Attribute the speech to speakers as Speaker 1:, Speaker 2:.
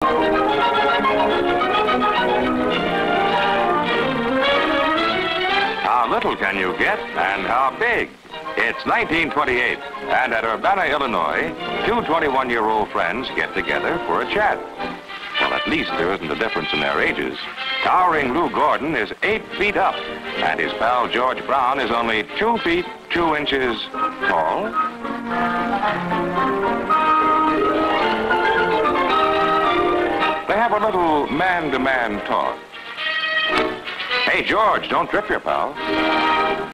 Speaker 1: How little can you get, and how big? It's 1928, and at Urbana, Illinois, two 21-year-old friends get together for a chat. Well, at least there isn't a difference in their ages. Towering Lou Gordon is 8 feet up, and his pal George Brown is only 2 feet 2 inches tall. They have a little man-to-man talk. Hey, George, don't trip your pal.